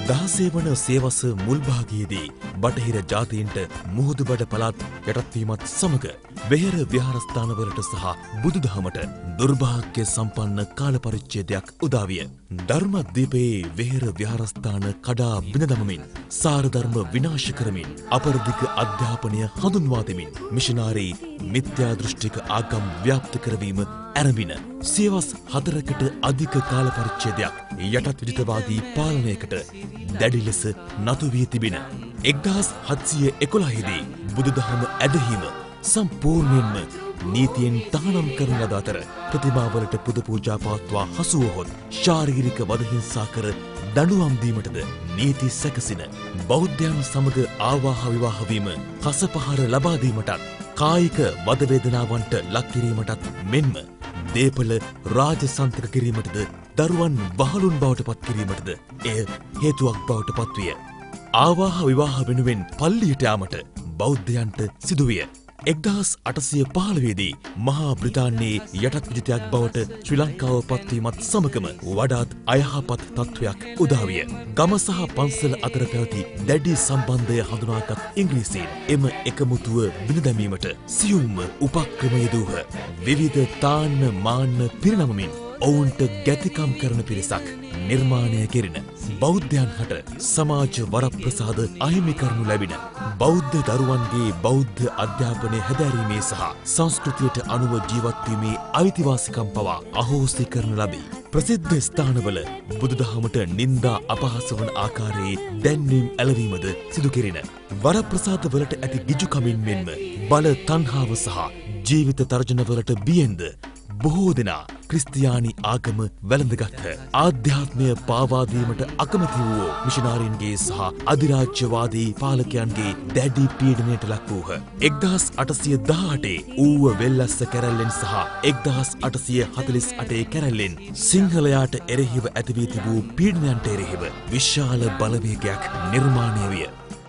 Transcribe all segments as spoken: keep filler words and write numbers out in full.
දහසේ වන සියවස මුල් භාගයේදී බටහිර ජාතීන්ට මුහුදුබඩ පළාත් යටත්වීමත් සමග වෙහෙර විහාරස්ථානවලට සහ බුදුදහමට දුර්භාග්‍ය සම්පන්න කාල පරිච්ඡේදයක් උදා විය. ධර්මද්වීපයේ වෙහෙර විහාරස්ථාන කඩා බිඳ දමමින් සාරධර්ම විනාශ කරමින් අපරදිග අධ්‍යාපනය හඳුන්වා දෙමින් මිෂනාරී මිත්‍යා දෘෂ්ටික ආගම් ව්‍යාප්ත කරවීම ඇරඹින සියවස් හතරකට අධික කාල පරිච්ඡේදයක් යටත් විජිතවාදී පාලනයකට දැඩි ලෙස නතු වී තිබෙන එක්දහස් හත්සිය එකොළහදී බුදුදහම ඇදහීම සම්පූර්ණයෙන්ම නීතියෙන් තහනම් කරන ලද අතර ප්‍රතිමාවලට පුද පූජා පවත්වා හසුවහොත් ශාරීරික වදහිංසා කර දඬුවම් දීමටද නීති සැකසින බෞද්ධයන් සමග ආවාහ විවාහ වීම කසපහර ලබා දීමටත් කායික වද වේදනාවන්ට ලක් කිරීමටත් මෙන්ම දේපල රාජසන්තක කිරීමටද දරුවන් වහලුන් බවට පත් කිරීමටද එය හේතුවක් බවට පත්විය. ආවාහ විවාහ වෙනුවෙන් පල්ලියට යාමට බෞද්ධයන්ට සිදුවිය. එක්දහස් අටසිය පහළොවදී මහා බ්‍රිතාන්‍යයේ යටත් විජිතයක් බවට ශ්‍රී ලංකාව පත්වීමත් සමගම වඩාත් අයහපත් තත්ත්වයක් උදා විය. ගම සහ පන්සල අතර පැවති දැඩි සම්බන්ධය හඳුනාගත් ඉංග්‍රීසීන් එම එකමුතුව බිඳ දැමීමට සියුම්ම උපක්‍රම යෙදූහ. විවිධ තාන්න මාන්න පිරිනමමින් ඔවුන්ට ගැතිකම් කරන පිරිසක් නිර්මාණය කෙරෙන බෞද්ධයන් හට සමාජ වරප්‍රසාද අහිමි කරනු ලැබින බෞද්ධ දරුවන්ගේ බෞද්ධ අධ්‍යාපනය හැදෑරීමේ සහ සංස්කෘතියට අනුව ජීවත්වීමේ අයිතිවාසිකම් පවා අහෝසි කරන ලබී. ප්‍රසිද්ධ ස්ථානවල බුදුදහමට නින්දා අපහාස වන ආකාරයේ දැන්වීම් ඇලවීමද සිදු කෙරෙන වරප්‍රසාද වලට ඇති ගිජුකමින් මෙන්ම බල තණ්හාව සහ ජීවිත තර්ජනවලට බියෙන්ද බොහෝ දෙනා ක්‍රිස්තියානි ආගම වැළඳගත්හ. ආධ්‍යාත්මය පාවාදීමට අකමැති වූ මිෂනාරීන්ගේ සහ අධිරාජ්‍යවාදී පාලකයන්ගේ දැඩි පීඩනයට ලක් වූහ. එක්දහස් අටසිය දහඅටේ ඌව වෙල්ලස්ස කැරැල්ලෙන් සහ එක්දහස් අටසිය හතළිස් අටේ කැරැල්ලෙන් සිංහලයාට එරෙහිව ඇති වී තිබූ පීඩනයන්ට එරෙහිව විශාල බලවේගයක් නිර්මාණය විය.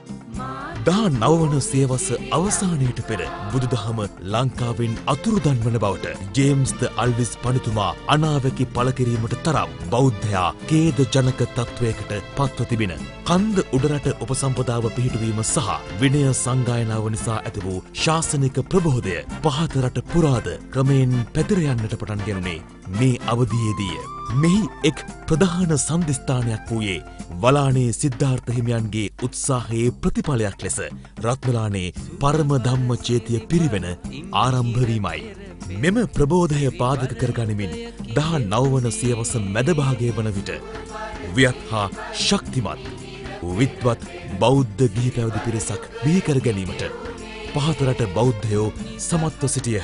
දහ නව වන සියවස අවසානයට පෙර බුදුදහම ලංකාවෙන් අතුරුදන් වන බවට ජේම්ස් ද අල්විස් පඬිතුමා අනාවැකි පළ කිරීමට තරම් බෞද්ධයා ඛේද ජනක තත්වයකට පත්ව තිබෙන කන්ද උඩරට උපසම්පදාව පිහිටුවීම සහ විනය සංගායනාව නිසා ඇති වූ ශාසනික ප්‍රබෝධය පහත රට පුරාද ක්‍රමයෙන් පැතිර යන්නට පටන් ගැනුණේ මේ අවධියේදීය. මෙහි එක් ප්‍රධාන සන්ධිස්ථානයක් වූයේ වලානේ සිද්ධාර්ථ හිමියන්ගේ උත්සාහයේ ප්‍රතිඵලයක් ලෙස රත්නලානේ පරම ධම්ම චේතිය පිරිවෙන ආරම්භ වීමයි. මෙම ප්‍රබෝධය පාදක කරගනිමින් දහ නව වන සියවස මැදභාගය වන විට වියත් හා ශක්තිමත් විත්වත් බෞද්ධ ගිහි පැවිදි පිරිසක් බිහි කර ගැනීමට පහත රට බෞද්ධයෝ සමත්ව සිටියහ.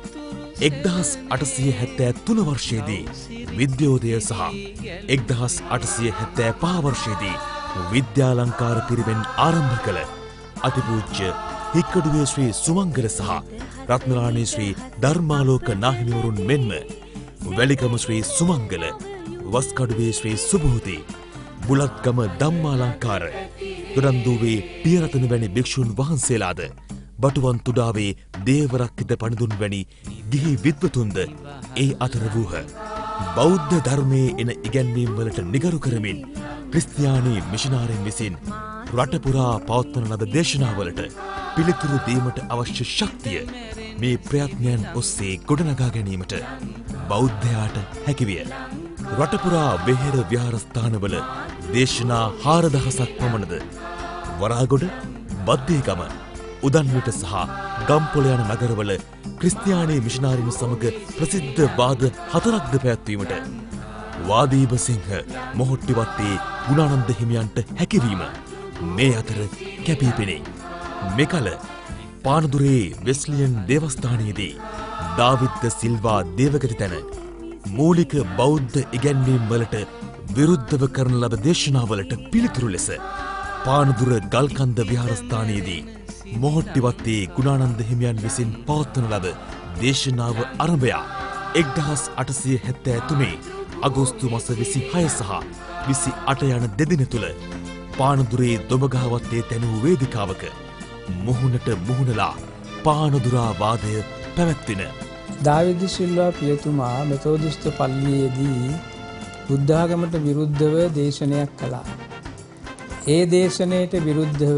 එක්දහස් අටසිය හැත්තෑ තුන වර්ෂයේදී විද්‍යෝදය සහ එක්දහස් අටසිය හැත්තෑ පහ වර්ෂයේදී විද්‍යාලංකාර පිරිවෙන් ආරම්භ කළ අතිපූජ්‍ය හික්කඩුවේ ශ්‍රී සුමංගල සහ රත්නලානේ ශ්‍රී ධර්මාලෝක නාහිමිවරුන් මෙන්ම වැලිගම ශ්‍රී සුමංගල, වස්කඩුවේ ශ්‍රී සුභූති, බුලත්ගම ධම්මාලංකාර, දොඩන්දුවේ පියරතන වැනි භික්ෂුන් වහන්සේලාද බටුවන් තුඩාවේ දේවරක්කිත පණිදුන් වැනි ගිහි විද්වතුන්ද ඒ අතර වූහ. බෞද්ධ ධර්මයේ එන ඉගැන්වීම් වලට නිගරු කරමින් ක්‍රිස්තියානි මිෂනාරීන් විසින් රටපුරා පවත්වන ලද දේශනාවලට පිළිතුරු දීමට අවශ්‍ය ශක්තිය මේ ප්‍රයත්නයන් ඔස්සේ ගොඩනගා ගැනීමට බෞද්ධයාට හැකිවිය. රටපුරා වෙහෙර විහාරස්ථානවල දේශනා හාරදහසක් පමණද වරාගොඩ, බද්දේගම, උදන්විට සහ ගම්පොළ යන නගරවල ක්‍රිස්තියානි මිෂනාරීන් සමග ප්‍රසිද්ධ වාද හතරක්ද පැවැත්වීමට වාදීබ සිංහ මොහොට්ටිවත්තේ ගුණානන්ද හිමියන්ට හැකිවීම මේ අතර කැපී පෙනේ. මෙකල පානදුරේ වෙස්ලියන් දේවස්ථානයේදී දාවිද්ද සිල්වා දේවගති තැන මූලික බෞද්ධ ඉගැන්වීම් වලට විරුද්ධව කරන ලද දේශනාවලට පිළිතුරු ලෙස පානදුර ගල්කන්ද විහාරස්ථානයේදී මොහොට්ටිවත්තේ ගුණානන්ද හිමියන් විසින් පවත්වන ලද දේශනාව අරඹයා එක්දහස් අටසිය හැත්තෑ තුනේ අගෝස්තු මස විසිහය සහ විසි අට යන දෙදින තුළ පානදුරේ දොඹගහවත්තේ තැනූ වේදිකාවක මුහුණට මුහුණලා පානදුරා වාදය පැවැත්වින. දාවිද සිල්වා පියතුමා මෙතෝදිස්ත පල්ලියේදී බුද්ධාගමට විරුද්ධව දේශනයක් කළා. ඒ දේශනයට විරුද්ධව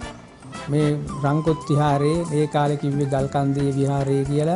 මේ රංකොත් විහාරයේ ඒ කාලේ කිව්වේ ගල්කන්දේ විහාරය කියලා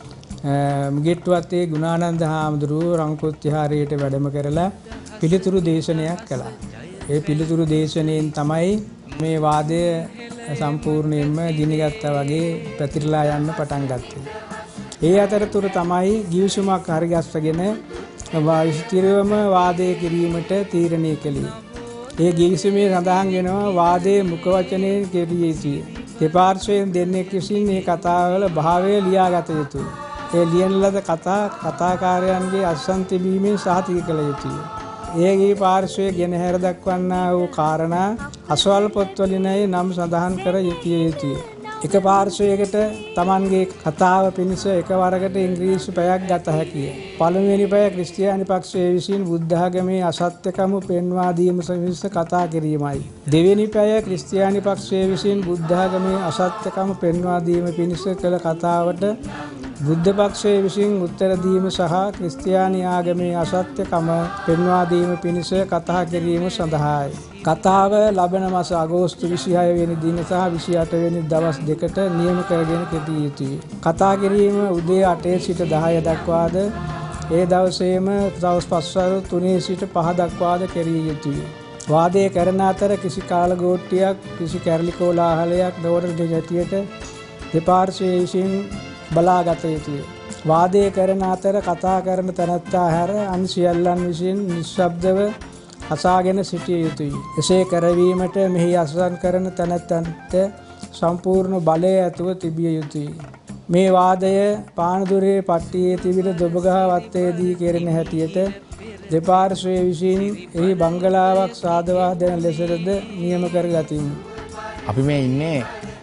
මුගෙට්ටුවත්තේ ගුණානන්ද හාමුදුරුවෝ රංකොත් විහාරයට වැඩම කරලා පිළිතුරු දේශනයක් කළා. ඒ පිළිතුරු දේශනෙන් තමයි මේ වාදය සම්පූර්ණයෙන්ම ගිනිගත්තා වගේ පැතිරලා යන්න පටන් ගත්තේ. ඒ අතරතුර තමයි ගිවිසුමක් හරිගස්සගෙන විස්තීර්ණවම වාදය කිරීමට තීරණය කළේ. ඒ ගිවිසුමේ සඳහන් වෙනවා වාදයේ මුඛ වචනයෙන් කෙරිය යුතුය. දෙපාර්ශ්වයෙන් දෙන්නෙක් විසින් මේ කතාවල භාවය ලියාගත යුතුය. ඒ ලියන ලද කතා කතාකාරයන්ගේ අස්සන් තිබීමෙන් සහතික කළ යුතුය. ඒගේ පාර්ශ්වයේ ගෙන හැර දක්වන්නා වූ කාරණා අසවල් පොත්වලිනයි නම් සඳහන් කර යුතුය. එක පාර්ශ්වයකට Tamanගේ කතාව පිණිස එකවරකට ඉංග්‍රීසි පැයක් ගත හැකිය. පළමුවෙනි පැය ක්‍රිස්තියානි පක්ෂයේ විසින් බුද්ධ ආගමේ අසත්‍යකම පෙන්වා දීම සමිස්ස කතා කිරීමයි. දෙවෙනි පැය ක්‍රිස්තියානි පක්ෂයේ විසින් බුද්ධ ආගමේ අසත්‍යකම පෙන්වා දීම පිණිස කළ කතාවට බුද්ධ පක්ෂයේ විසින් උත්තර දීම සහ ක්‍රිස්තියානි ආගමේ අසත්‍යකම පෙන්වා දීම පිණිස කතා කිරීම සඳහායි. කතාව ලබන මාස අගෝස්තු විසිහය වෙනි දින සහ විසිඅට වෙනි දවස් දෙකට නියම කරගෙන කෙටිය යුතුය. කතා කිරීම උදේ අටේ සිට දහය දක්වාද ඒ දවසේම දවස් පස්වරු තුනේ සිට පහ දක්වාද කෙරිය යුතුය. වාදය කරන අතර කිසි කාලගෝට්ටියක් කිසි කැරලි කෝලාහලයක් නොවන දෙයටියට දෙපාර්ශ්වයේ විසින් බලාගත යුතුය. වාදය කරන අතර කතා කරන තැනැත්තා හැර අන් සියල්ලන් විසින් නිශ්ශබ්දව අසාගෙන සිටිය යුතුය. එසේ කරවීමට මෙහි අසසන් කරන තැනැත්තන්ට සම්පූර්ණ බලය ඇතුව තිබිය යුතුය. මේ වාදය පානදුරේ පට්ටියේ තිබෙන දොබගහ වත්තේදී කෙරෙන හැටියට දෙපාර්ශ්වයේ විසින් එහි බංගලාවක් සාදවා දෙන ලෙසද නියම කරගතිමු. අපි මේ ඉන්නේ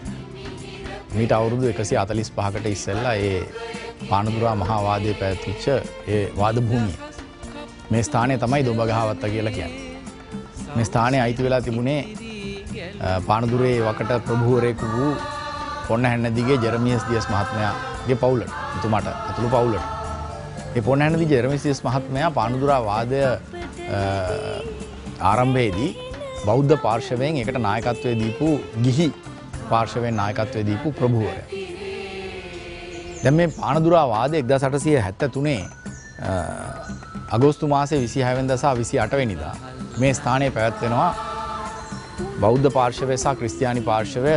මීට අවුරුදු එකසිය හතළිස් පහකට ඉස්සෙල්ලා ඒ පානදුරා මහා වාදයේ පැවතිච්ච ඒ වාද භූමිය. මේ ස්ථානය තමයි දොඹගහවත්ත කියලා කියන්නේ. මේ ස්ථානයේ අයිති වෙලා තිබුණේ පානදුරේ වකට ප්‍රභූවරයෙකු වූ පොන්නහැන්නදිගේ ජෙරමියස් දියස් මහත්මයාගේ පවුලට. එතුමාට අතුළු පවුලට. ඒ පොන්නහැන්නදිගේ ජෙරමියස් දියස් මහත්මයා පානදුරා වාදය ආරම්භයේදී බෞද්ධ පාර්ශවයෙන් ඒකට නායකත්වයේ දීපු ගිහි පාර්ශවයෙන් නායකත්වයේ දීපු ප්‍රභූවරයා. දැන් මේ පානදුරා වාදය එක්දාස් අටසිය හැත්තෑ අගෝස්තු මාසයේ විසිහය වෙනිදා සහ විසිඅට වෙනිදා මේ ස්ථානයේ පැවැත්වෙනවා බෞද්ධ පාර්ශවය සහ ක්‍රිස්තියානි පාර්ශවය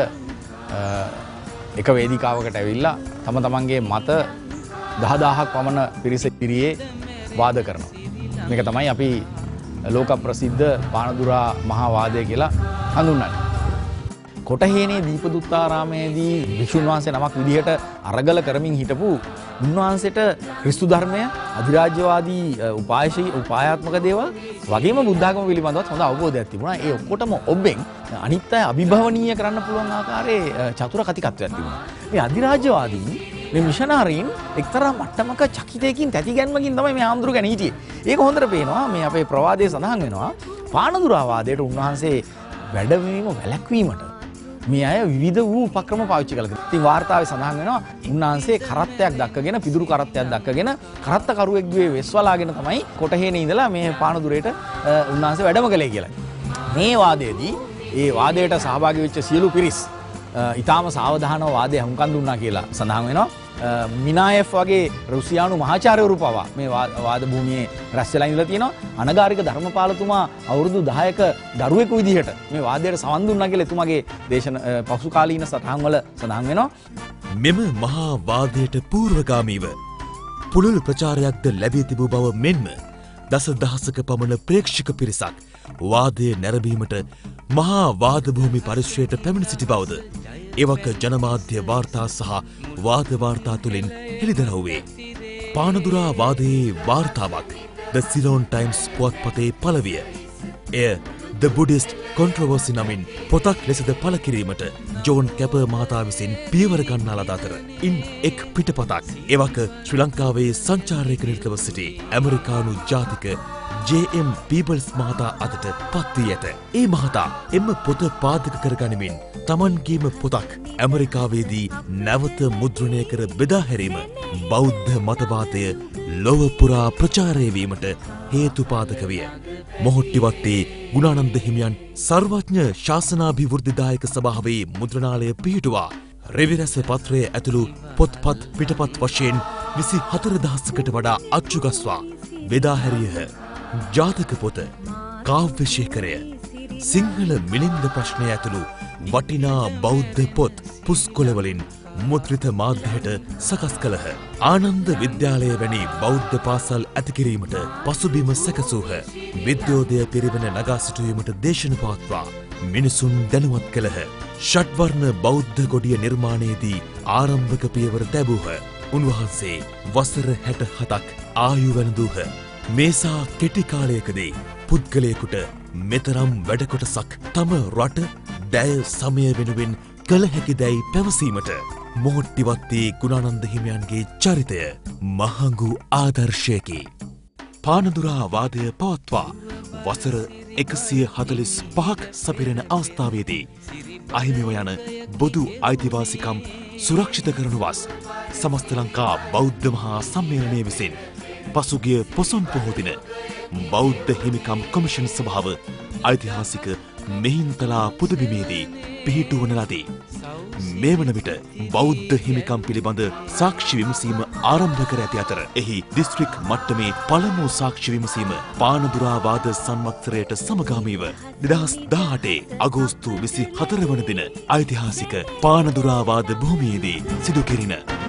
එක වේදිකාවකට ඇවිල්ලා තම තමන්ගේ මත දහදාහක් පමණ පිරිස ඉදිරියේ වාද කරනවා. මේක තමයි අපි ලෝක ප්‍රසිද්ධ පානදුරා මහා වාදය කියලා හඳුන්වන්නේ. කොටහේනේ දීපදුත්තාරාමේදී භික්ෂුන් වහන්සේ නමක් විදිහට අරගල කරමින් හිටපු උන්වහන්සේට ක්‍රිස්තු ධර්මය අධිරාජ්‍යවාදී උපායශී උපායාත්මක දේවල් වගේම බුද්ධ ආගම පිළිබඳව හොඳ අවබෝධයක් තිබුණා. ඒ ඔක්කොටම ඔබෙන් අනිත් අය අභිභවනීය කරන්න පුළුවන් ආකාරයේ චතුර කතිකත්වයක් තිබුණා. මේ අධිරාජ්‍යවාදීන් මේ මිෂනාරීන් එක්තරා මට්ටමක චකිතයකින් තැතිගැන්මකින් තමයි මේ ආම්දුරු ගැන හිටියේ. ඒක හොඳට පේනවා මේ අපේ ප්‍රවාදයේ සඳහන් වෙනවා පානදුරා වාදයට උන්වහන්සේ වැඩවීම වැළැක්වීමට මේ අය විවිධ වූ උපක්‍රම පාවිච්චි කළා. ඉතින් වාර්තාවේ සඳහන් වෙනවා උන්වහන්සේ කරත්තයක් දක්කගෙන පිදුරු කරත්තයක් දක්කගෙන කරත්ත කරුවෙක්ගේ වෙස්වලාගෙන තමයි කොටහේනේ ඉඳලා මේ පානදුරේට උන්වහන්සේ වැඩම කළේ කියලා. මේ වාදයේදී ඒ වාදයට සහභාගී වෙච්ච සියලු පිරිස් ඊටාම සාවධානව වාදය හුම්කන් දුන්නා කියලා සඳහන් වෙනවා. මිනායෆ් වගේ රුසියානු මහාචාර්යවරු පවා මේ වාද භූමියේ රැස් වෙලා ඉඳලා තියෙනවා. අනගාരിക ධර්මපාලතුමා අවුරුදු දහයක දරුවෙකු විදිහට මේ වාදයට සවන් දුන්නා කියලා එතුමාගේ දේශන පසු කාලීන සටහන් වල සඳහන් වෙනවා. මෙම මහා වාදයට පූර්වගාමීව පුළුල් ප්‍රචාරයක්ද ලැබී තිබූ බව මෙන්ම දස දහසක පමණ ප්‍රේක්ෂක පිරිසක් වාදය නැරඹීමට මහා වාද භූමි පරිශ්‍රයට පැමිණ සිටි බවද එවක ජනමාධ්‍ය වාර්තා සහ වාද වාර්තා තුළින් හෙළිදරව් වේ. පානදුරා වාදයේ වාර්තාවක් ද සිලෝන් ටයිම්ස් පුවත්පතේ පළවිය. එය ද බුඩිස්ට් කොන්ට්‍රවර්සි නමින් පොතක් ලෙසද පළ කිරීමට ජෝන් කැපර් මහතා විසින් පියවර ගන්නා ලද අතර ඉන් එක් පිටපතක් එවක ශ්‍රී ලංකාවේ සංචාරයක නිරතව සිටි ඇමරිකානු ජාතික ජේ එම් පීබල්ස් මහතා අතට පත් වී ඇත. ඒ මහතා එම පොත පාදක කරගනිමින් තමන්ගේම පොතක් ඇමරිකාවේදී නැවත මුද්‍රණය කර බෙදා හැරීම බෞද්ධ මතවාදය ලොව පුරා ප්‍රචාරය වීමට හේතුපාදක විය. මොහොට්ටිවත්තේ ගුණානන්ද හිමියන් සර්වඥ ශාසනාභිවෘද්ධිදායක සභාවේ මුද්‍රණාලය පිහිටුවා රෙවිරස පත්‍රය ඇතුළු පොත්පත් පිටපත් වශයෙන් විසි හතර දහසකට වඩා අච්චුගස්වා බෙදා හැරියහ. ජාතක පොත, කාව්‍ය ශේඛරය, සිංහල මිලින්ද ප්‍රශ්නය ඇතුළු වටිනා බෞද්ධ පොත් පුස්කොළවලින් මුද්‍රිත මාධ්‍යයට සකස් කළහ. ආනන්ද විද්‍යාලය වැනි බෞද්ධ පාසල් ඇතිකිරීමට පසුබිම සැකසූහ. විද්‍යෝදය පිරිවෙන නගා සිටුවීමට දේශන පවත්වා මිනිසුන් දැනුවත් කළහ. ෂඩ්වර්ණ බෞද්ධ ගොඩිය නිර්මාණයේදී ආරම්භක පියවර තැබූහ. උන්වහන්සේ වසර හැට හතක් ආයු වැළඳූහ. මේසා කෙටි කාලයකදී පුද්ගලයෙකුට මෙතරම් වැඩ කොටසක් තම රට දැය සමය වෙනුවෙන් කළ හැකි දැයි පැවසීමට මොහොට්ටිවත්තේ ගුණානන්ද හිමියන්ගේ චරිතය මහඟු ආදර්ශයකි. පානදුරා වාදය පවත්වා වසර එකසිය හතළිස් පහක් සපිරෙන අවස්ථාවේදී අහිමිව යන බොදු අයිතිවාසිකම් සුරක්ෂිත කරනුවස් සමස්ත ලංකා බෞද්ධ මහා සම්මේලනය විසින් පසුගිය පොසොන් පොහෝ දින බෞද්ධ හිමිකම් කොමිෂන් සභාව ඓතිහාසික මෙහින්තලා පුදබිමේදී පිහිටුවන ලදී. මේ වන විට බෞද්ධ හිමිකම් පිළිබඳ සාක්ෂි විමසීම ආරම්භ කර ඇති අතර එහි දිස්ත්‍රික් මට්ටමේ පළමු සාක්ෂි විමසීම පානදුරාවාද සංවත්සරයට සමගාමීව දෙදහස් දාඅටේ අගෝස්තු විසි හතර වන දින ඓතිහාසික පානදුරාවාද භූමියේදී සිදු කෙරිණ.